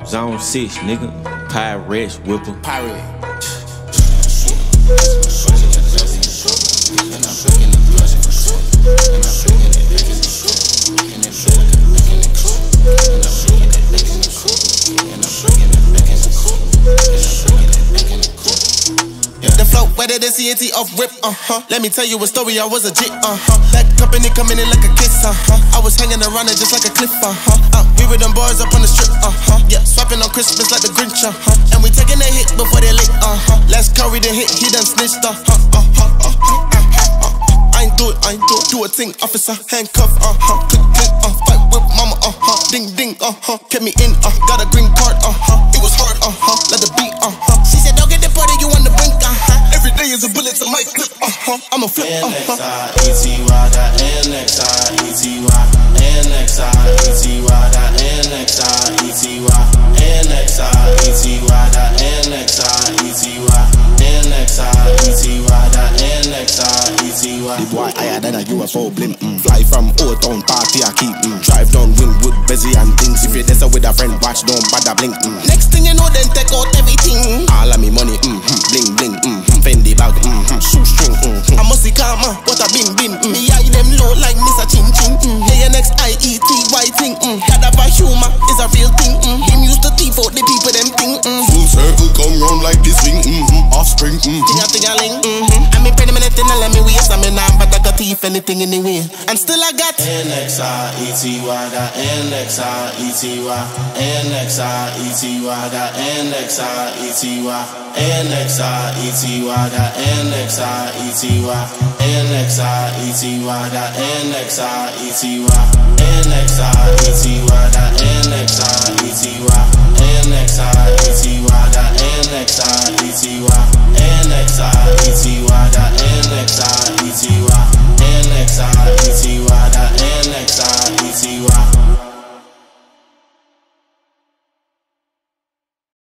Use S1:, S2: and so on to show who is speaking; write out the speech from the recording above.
S1: Zone 6, nigga. Pirate, whipper.
S2: Pirate. The flow wetter than CAT off rip, Let me tell you a story, I was a G, That company coming in like a kiss, I was hanging around it just like a cliff, We were them boys up on the strip, Yeah, swiping on Christmas like the grinch, And we taking a hit before they late, Last curry the hit, he done snitched, I ain't do it, do a ting, officer, handcuff, click, click, fight with mama, ding, ding, kept me in, got a green card, it was hard, let the beat, She said don't get deported, you on the brink, Every day is a bullet to my clip, I'm a flip,
S3: IETY, that IETY, IETY, that IETY,
S2: The boy higher than a UFO blimp, Fly from Old Town party I keep, Drive down Wynwood, Bezzy and things. If you're there with a friend, watch, don't bother blink, Next thing you know, then take out everything. All of me money, bling, bling, Fendi bag, shoestring, I must see karma, what I been, Me eye them low like Mr. Chin Chin, Hey, your next IETY thing, God of a humor is a real thing, Him used to thief out the people, them thing,
S4: Full circle come round like this thing, Offspring,
S2: Ting-a-ting-a-ling, I mean pretty minute and let me waste, I mean but I got thief anything anyway, and still I got
S3: IETY, that IETY, IETY, that IETY, IETY, that IETY, IETY, that IETY,